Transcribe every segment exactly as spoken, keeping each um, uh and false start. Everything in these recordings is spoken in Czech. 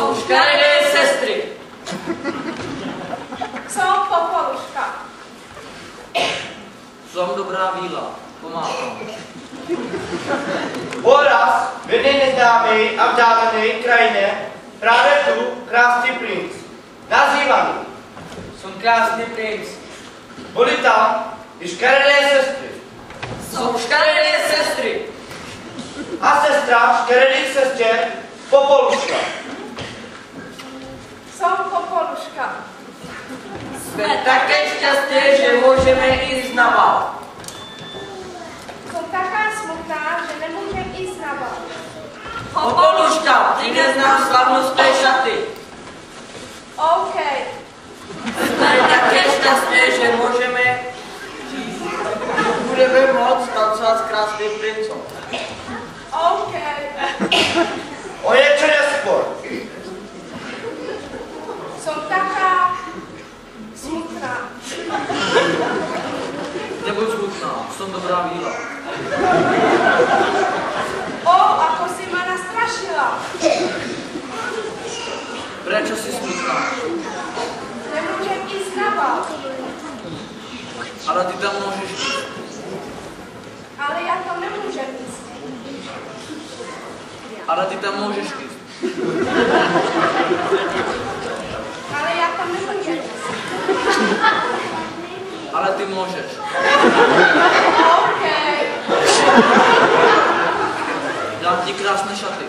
Jsou škaredé sestry. Jsou popoluška. Jsou dobrá víla. Pomáhám. Oraz v jedné neznámé a vzdálené krajině právě tu krásný princ, nazývaný. Jsem krásný princ. Byly tam i škaredé sestry. Jsou škaredé sestry. A sestra škaredých sester Popoluška. Jsou popoluška. Jsme také šťastné, že můžeme jít na bal. Jsem taká smutná, že nemůžeme jít na bal. Popoluška, přines nám slavnostné šaty. OK. Jsme také šťastné, že můžeme budeme moct tancovat s krásným princem. OK. O něco nespor. Jsem taká smutná. Nebuď smutná, jsem dobrá víla. O, ako si ma nastrašila. Prečo si smutná? Nemůžem jít na bal. Ale ty tam můžeš jít. Ale já tam nemůžem jít. Ale ty tam můžeš jít. Ale já tam nemůžem jít. Ale ty můžeš. OK. Dám ti krásné šaty.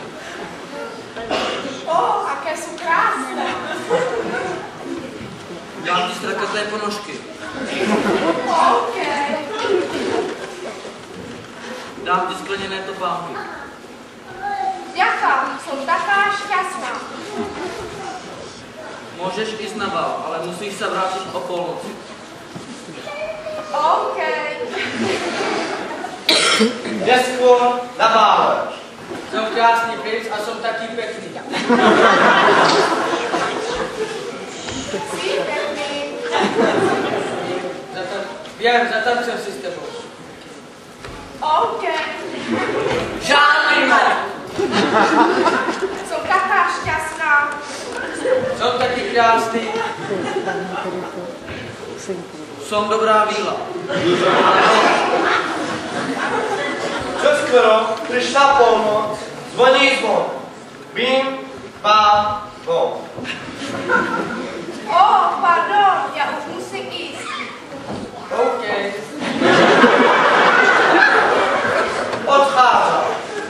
O, aké jsou krásné. Dám ti strakaté ponožky. OK. Dám ti skleněné topánky. Ďakujem, jsem taká šťastná. Můžeš jít na bal, ale musíš se vrátit o půlnoci. OK. Neskôr na bále. Jsem krásný princ a jsem taky pěkný. Jsi pěkný. Zatan... Vím, zatancem si s tebou. OK. Žádný ne. Jsem taká šťastná. Jsem taky krásný. Jsem dobrá víla. Čoskoro přišla polnoc, zvoní zvon. Bím, pá, bom. O, pardon, já už musím jít. OK. Odcházel.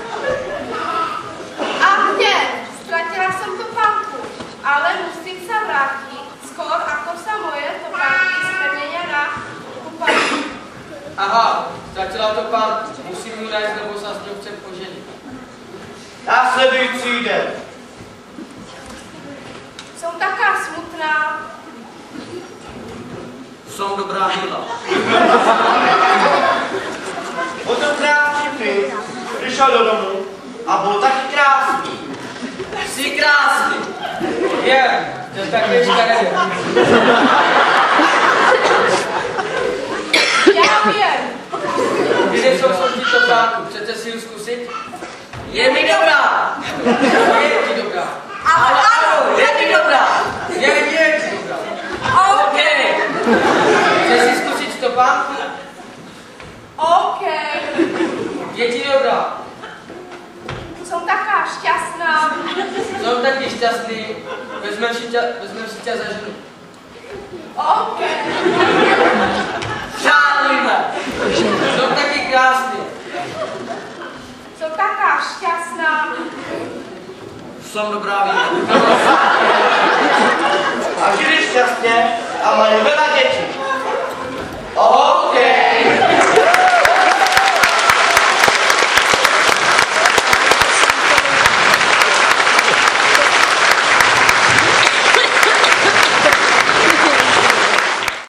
A kde? Ztratila jsem topánku, ale musím se vrátit. Skoro ako sa moje topánky změní na kupačku. Aha, ztratila to pár. Musím ji najít, nebo se s ním chcem poženit. Následující den. Jsem taká smutná. Jsem dobrá víla. Potom krásný princ přišel do domu a byl taky krásný. Jsi krásný. Je, to je také škaredé. Já vím. Kde jsou jsou ti topánku? Chcete si ji zkusit? Je mi dobrá. Je ti dobrá. Ale ano, je mi dobrá. Je, je ti dobrá. OK. Chceš si zkusit topánku? OK. Je ti dobrá. Jsem taká šťastná. Jsem taky šťastný. Vezmem si tě, vezmem si tě za ženu. OK. Žádnýme. Jsem taky krásný. Jsem taká šťastná. Jsem dobrá víla. A žili šťastně a mali veľa dětí.